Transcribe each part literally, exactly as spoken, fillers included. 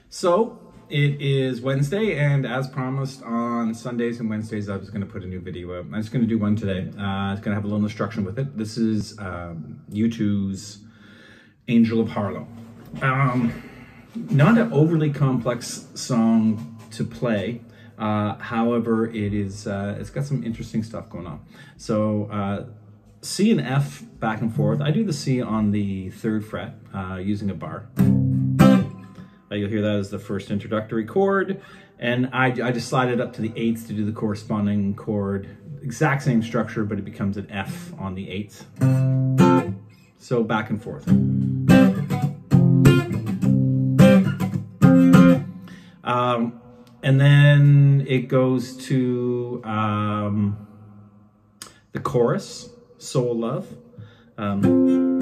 So it is Wednesday, and as promised on Sundays and Wednesdays, I was going to put a new video out. I'm just going to do one today. Uh, it's going to have a little instruction with it. This is um, U two's Angel of Harlem. Um, not an overly complex song to play. Uh, however, it is, uh, it's got some interesting stuff going on. So uh, C and F back and forth. I do the C on the third fret uh, using a bar. Uh, you'll hear that as the first introductory chord. And I, I just slide it up to the eighth to do the corresponding chord. Exact same structure, but it becomes an F on the eighth. So back and forth. Um, and then it goes to um, the chorus, Soul Love. Um,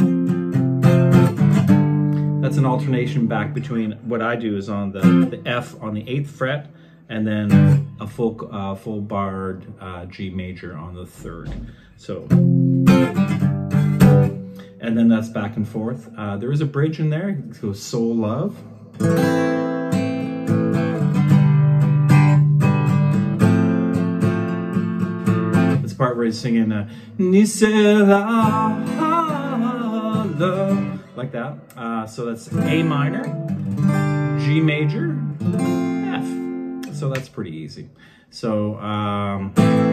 That's an alternation back between what I do is on the, the F on the eighth fret, and then a full uh, full barred uh, G major on the third. So, and then that's back and forth. Uh, there is a bridge in there. It goes Soul Love. That's the part where he's singing uh, like that. Uh, so that's A minor, G major, F. So that's pretty easy. So um,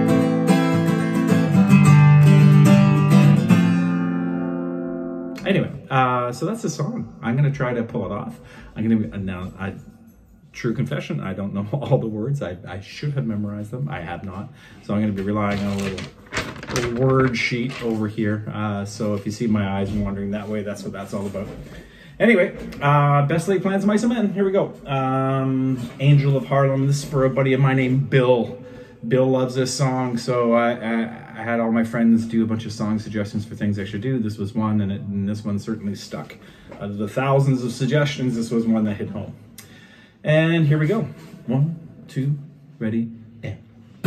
anyway, uh, so that's the song. I'm gonna try to pull it off. I'm gonna now. I true confession. I don't know all the words. I I should have memorized them. I have not. So I'm gonna be relying on a little. little word sheet over here. Uh, so if you see my eyes wandering that way, that's what that's all about. Anyway, uh, best laid plans of mice and men. Here we go. Um, Angel of Harlem. This is for a buddy of mine named Bill. Bill loves this song, so I, I, I had all my friends do a bunch of song suggestions for things I should do. This was one, and, it, and this one certainly stuck. Out of the thousands of suggestions, this was one that hit home. And here we go. One, two, ready, and.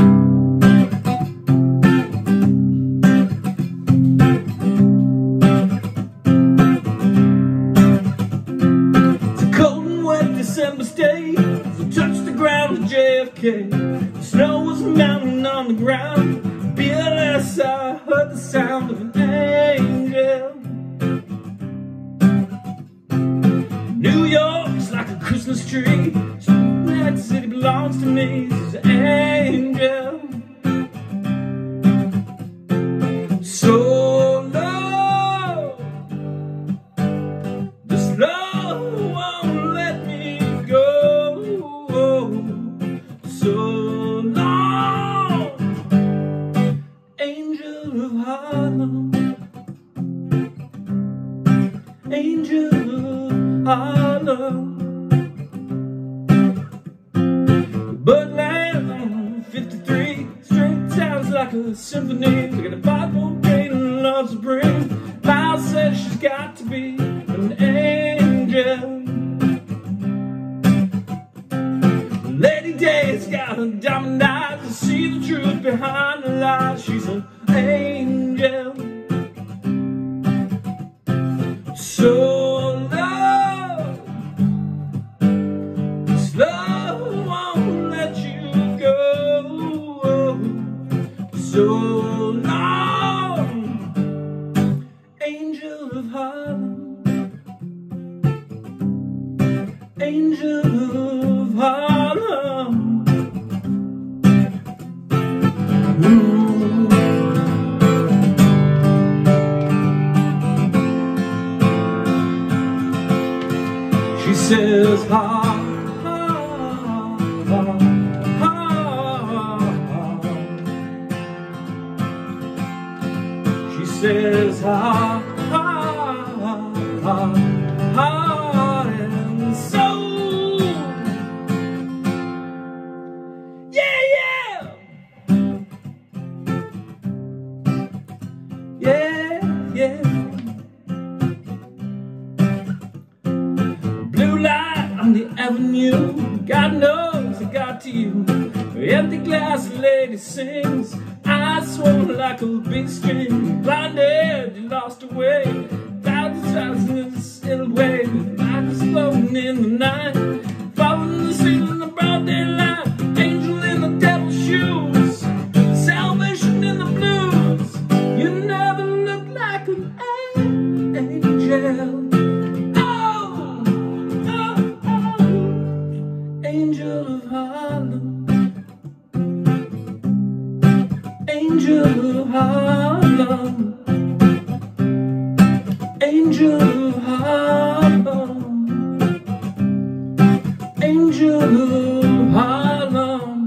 December day, so touched the ground with J F K. The snow was mounting on the ground. B L S, I heard the sound of an angel. New York's like a Christmas tree. That city belongs to me. She's an angel. So love, this love won't let me go. So long, Angel of Harlem, Angel of Harlem. Birdland, fifty-three, string sounds like a symphony. Look at the Bible, pain and love supreme. Miles says she's got to be an angel. Lady Day's got her diamond eyes to see the truth behind the lies. She's an angel. So love, this love won't let you go. So long, Angel of Harlem, Angel of Harlem. Ooh. She says, ha, ha, ha, ha, ha. She says, ha, ha, ha, ha, and so, yeah, yeah, yeah, yeah. Blue light on the avenue, God knows I got to you. Empty glass lady sings, eyes swollen like a big string. Blinded, you lost her way. Thousands, thousands in a way. Light is floating in the night. angel of Harlem.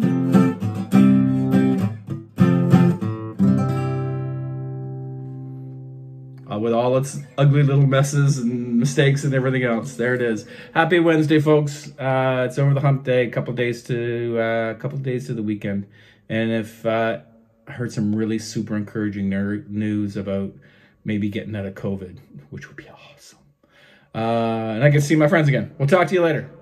Uh, with all its ugly little messes and mistakes and everything else. There it is. Happy Wednesday, folks. Uh, it's over the hump day. A couple days to a uh, couple days to the weekend. And if uh, I heard some really super encouraging news about maybe getting out of COVID, which would be awesome. Uh, and I can see my friends again. We'll talk to you later.